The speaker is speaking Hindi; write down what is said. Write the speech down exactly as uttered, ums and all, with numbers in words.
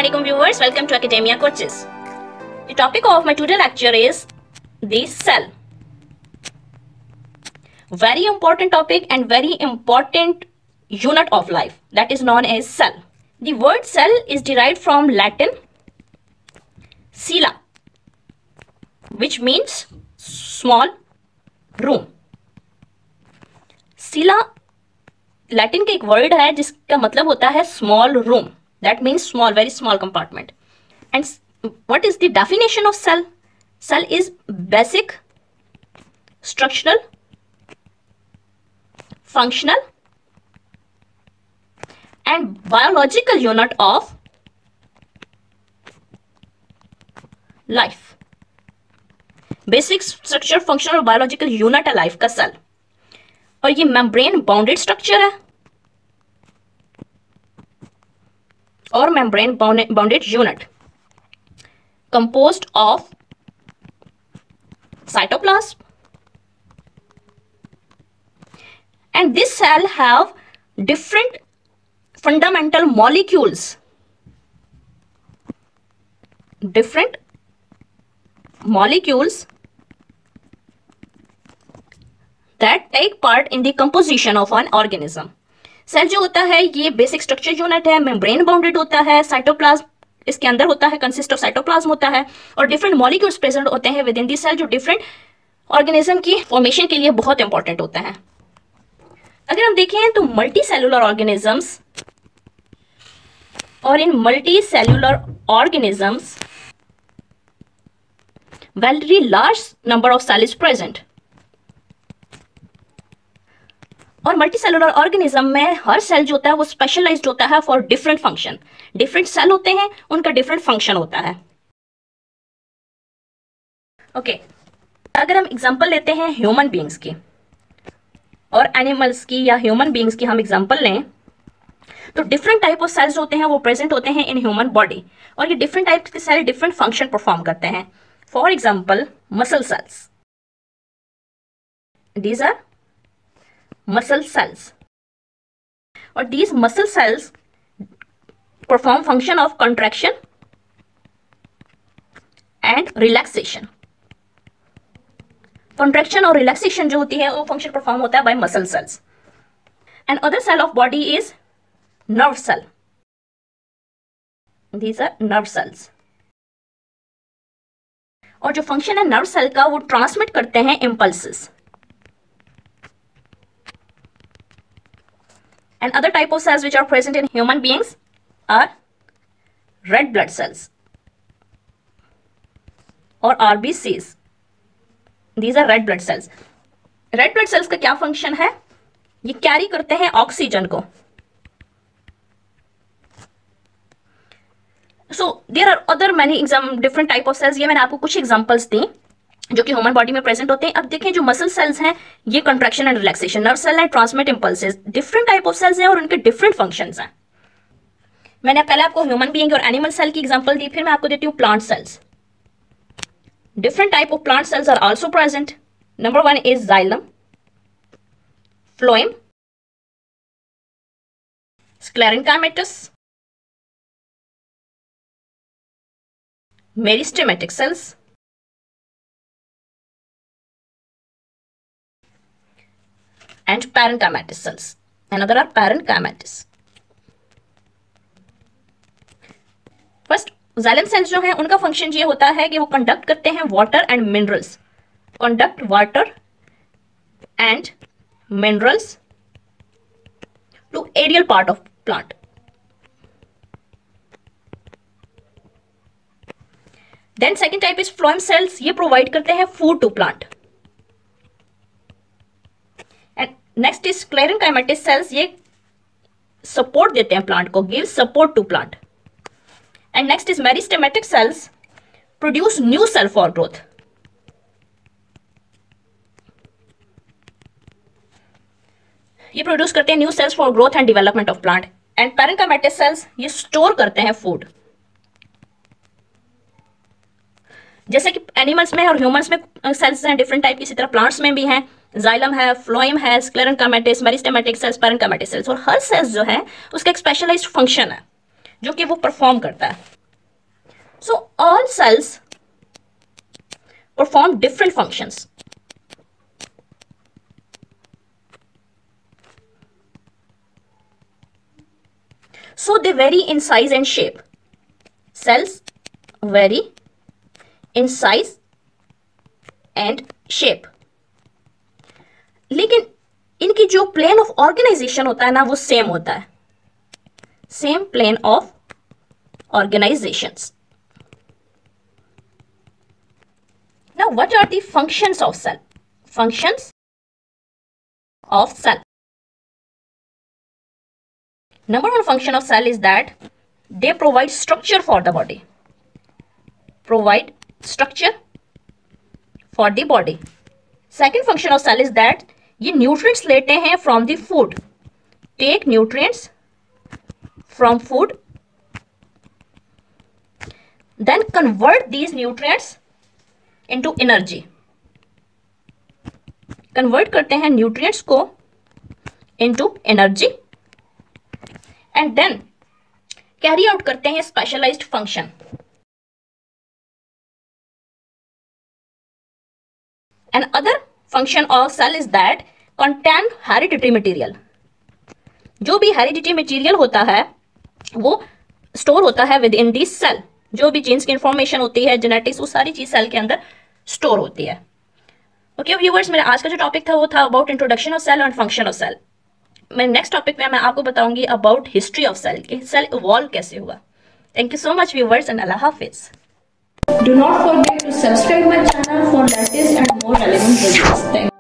Assalamualaikum viewers, welcome to Academia Coaches. The topic of my today lecture is the cell. Very important topic and very important unit of life, that is known as cell. The word cell is derived from Latin cella, which means small room. Cella Latin का एक वर्ड है जिसका मतलब होता है small room. That means small, very small compartment. And what is the definition of cell? Cell is basic structural functional and biological unit of life. Basic structure, functional और बायोलॉजिकल यूनिट है लाइफ का सेल. और ये मेम्ब्रेन बाउंडेड स्ट्रक्चर है और membrane bounded unit composed of cytoplasm, and this cell have different fundamental molecules, different molecules that take part in the composition of an organism. Cell जो होता है ये बेसिक स्ट्रक्चर यूनिट है, मेम्ब्रेन बाउंडेड होता है, साइटोप्लाज्म इसके अंदर होता है, कंसिस्ट ऑफ साइटोप्लाज्म होता है और डिफरेंट मॉलिक्यूल्स प्रेजेंट होते हैं विद इन दी सेल जो डिफरेंट ऑर्गेनिज्म की फॉर्मेशन के लिए बहुत इंपॉर्टेंट होता है. अगर हम देखें तो मल्टी सेलुलर ऑर्गेनिजम्स, और in multicellular organisms very large number of cell is present. और मल्टी सेलुलर ऑर्गेनिज्म में हर सेल जो होता है वो स्पेशलाइज्ड होता है for different function. Different cell होते हैं, उनका डिफरेंट फंक्शन होता है. Okay okay. अगर हम एग्जांपल लेते हैं ह्यूमन बीइंग्स की और एनिमल्स की या ह्यूमन बीइंग्स की हम एग्जांपल लें तो डिफरेंट टाइप ऑफ सेल्स होते हैं वो प्रेजेंट होते हैं इन ह्यूमन बॉडी और ये डिफरेंट टाइप के सेल डिफरेंट फंक्शन परफॉर्म करते हैं. For example muscle cells, these are muscle cells, or these muscle cells perform function of contraction and relaxation. Contraction और relaxation जो होती है वो function perform होता है by muscle cells. And other cell of body is nerve cell. These are nerve cells. और जो function है nerve cell का वो transmit करते हैं impulses. And other type of cells which are present in human beings are red blood cells or R B Cs. These are red blood cells. Red blood cells का क्या function है? ये कैरी करते हैं ऑक्सीजन को. So there are other many exam different type of cells. ये मैंने आपको कुछ examples दी जो कि ह्यूमन बॉडी में प्रेजेंट होते हैं. अब देखें जो मसल सेल्स हैं ये contraction and relaxation, nerve cell है, transmit impulses, different type of cells हैं और उनके डिफरेंट फंक्शंस हैं. मैंने पहले आपको ह्यूमन बीइंग और एनिमल सेल की एग्जांपल दी, फिर मैं आपको देती हूँ plant cells. Different type of plant cells are also present. Number one is xylem, phloem, sclerenchymatous, meristematic cells, and parenchymatous cells. Another are parenchymatous. First, xylem cells जो हैं उनका फंक्शन ये होता है कि वो कंडक्ट करते हैं water and minerals, conduct water and minerals to aerial part of plant. Then second type is phloem cells. ये प्रोवाइड करते हैं food to plant. Next is sclerenchymatous cells. ये सपोर्ट देते हैं प्लांट को, give support to plant. And next is meristematic cells, produce new cell for growth. ये प्रोड्यूस करते हैं new cells for growth and development of plant. And parenchymatous cells ये स्टोर करते हैं फूड. जैसे कि एनिमल्स में और ह्यूमंस में सेल्स हैं डिफरेंट टाइप की, इसी तरह प्लांट्स में भी हैं. जाइलम है, फ्लोएम है, sclerenchymatous, meristematic cells, parenchymatic cells, और हर सेल्स जो है उसका एक स्पेशलाइज्ड फंक्शन है जो कि वो परफॉर्म करता है। So all cells perform different functions. So they vary in size and shape. Cells vary in size and shape. लेकिन इनकी जो प्लेन ऑफ ऑर्गेनाइजेशन होता है ना वो सेम होता है, same plane of organisations. Now what are the functions of cell? Functions of cell. Number one function of cell is that they provide structure for the body. Provide structure for the body. Second function of cell is that ये nutrients लेते हैं from the food. Take nutrients from food. Then convert these nutrients into energy. Convert करते हैं nutrients को into energy. And then carry out करते हैं specialized function. Another function of cell is that contain hereditary material. जो भी hereditary material होता है वो store होता है within the cell. जो भी genes की information होती है, genetics, वो सारी चीज cell के अंदर store होती है। Okay viewers, मेरा आज का जो topic था वो था about introduction of cell and function of cell. मैं नेक्स्ट टॉपिक में मैं आपको बताऊंगी अबाउट हिस्ट्री ऑफ सेल के सेल इवॉल्व कैसे हुआ। Thank you so much viewers and अल्लाह हाफिज। Do not forget to subscribe my channel for latest and more relevant videos. Thank you.